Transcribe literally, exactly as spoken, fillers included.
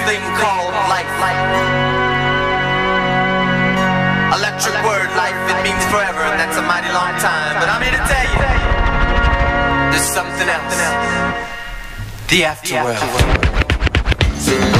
thing called life. Electric word, life, it means forever, and that's a mighty long time. But I'm here to tell you, there's something else. The afterworld.